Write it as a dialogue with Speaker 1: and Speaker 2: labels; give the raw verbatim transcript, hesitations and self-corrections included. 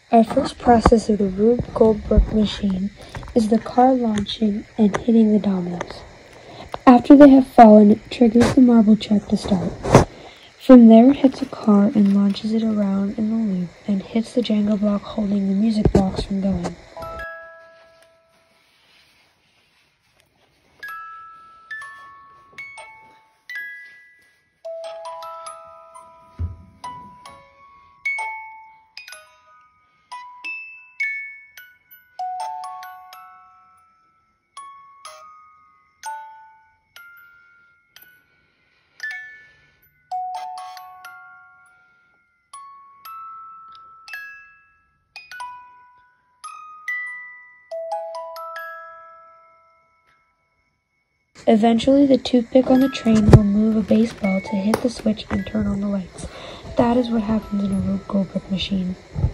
Speaker 1: Our first process of the Rube Goldberg machine is the car launching and hitting the dominoes. After they have fallen, it triggers the marble check to start. From there, it hits a car and launches it around in the loop and hits the Jenga block holding the music box from going. Eventually, the toothpick on the train will move a baseball to hit the switch and turn on the lights. That is what happens in a Rube Goldberg machine.